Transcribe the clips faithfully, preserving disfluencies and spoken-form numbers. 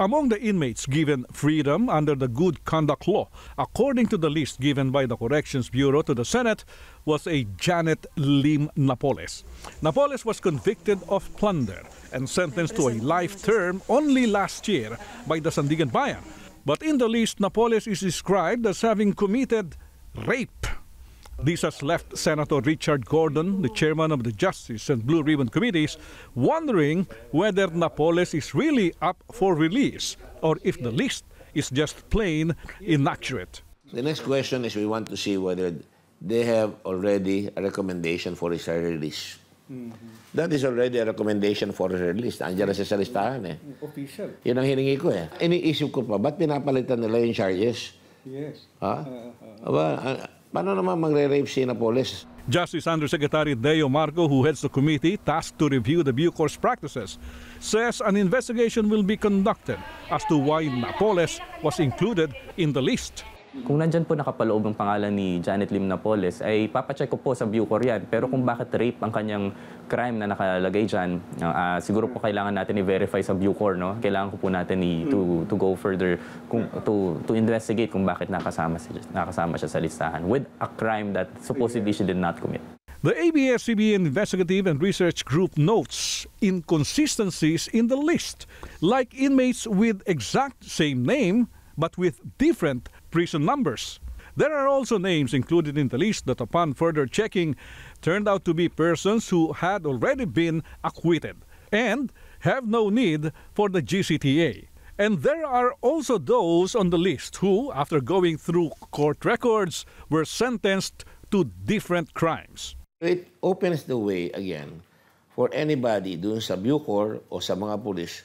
Among the inmates given freedom under the Good Conduct Law, according to the list given by the Corrections Bureau to the Senate, was a Janet Lim Napoles. Napoles was convicted of plunder and sentenced to a life term only last year by the Sandigan Bayan. But in the list, Napoles is described as having committed rape. This has left Senator Richard Gordon, the chairman of the Justice and Blue Ribbon Committees, wondering whether Napoles is really up for release or if the list is just plain inaccurate. The next question is we want to see whether they have already a recommendation for his release. Mm-hmm. That is already a recommendation for his release. Andiyan na siya sa listahan eh. Official. Yun ang hiningi ko eh. Iniisip ko pa, ba't pinapalitan nila yung charges? Yes. Ha? Uh, uh, Aba, paano naman magre-rape si Napoles? Justice Undersecretary Deo Marco, who heads the committee tasked to review the Bucor's practices, says an investigation will be conducted as to why Napoles was included in the list. Kung nandyan po nakapaloob ang pangalan ni Janet Lim Napoles, ay papacheck ko po sa Bucor yan. Pero kung bakit rape ang kanyang crime na nakalagay dyan, uh, siguro po kailangan natin i-verify sa Bucor, no? Kailangan ko po natin i- to, to go further, kung, to, to investigate kung bakit nakasama, si, nakasama siya sa listahan with a crime that supposedly she did not commit. The A B S C B N Investigative and Research Group notes inconsistencies in the list, like inmates with exact same name but with different prison numbers. There are also names included in the list that upon further checking turned out to be persons who had already been acquitted and have no need for the G C T A. And there are also those on the list who, after going through court records, were sentenced to different crimes. It opens the way again for anybody dun sa Bucor o sa mga pulis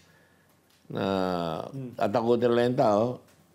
na tatakutin lang yung tao,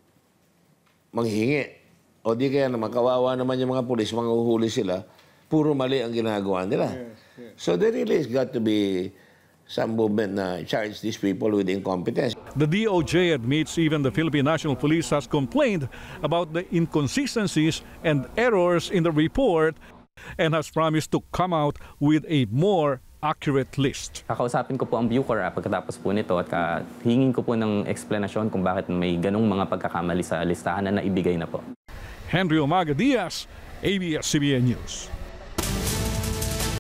manghingi. O di kaya naman, kawawa naman yung mga pulis, manghuhuli sila, puro mali ang ginagawa nila. Yes, yes. So there really has got to be some movement na charge these people with incompetence. The D O J admits even the Philippine National Police has complained about the inconsistencies and errors in the report and has promised to come out with a more accurate list. Kakausapin ko po ang Bucor ah, pagkatapos po nito at ka, hingin ko po ng explanation kung bakit may ganong mga pagkakamali sa listahan na naibigay na po. Henry Omaga-Diaz, A B S C B N News.